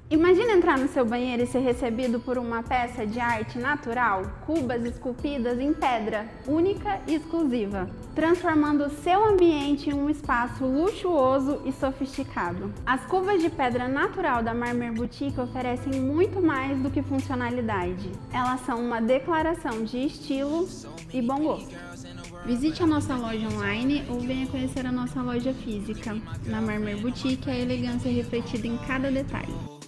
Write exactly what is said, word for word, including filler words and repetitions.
Imagina entrar no seu banheiro e ser recebido por uma peça de arte natural, cubas esculpidas em pedra, única e exclusiva, transformando o seu ambiente em um espaço luxuoso e sofisticado. As cubas de pedra natural da Marmer Boutique oferecem muito mais do que funcionalidade. Elas são uma declaração de estilo e bom gosto. Visite a nossa loja online ou venha conhecer a nossa loja física. Na Marmer Boutique, a elegância é refletida em cada detalhe.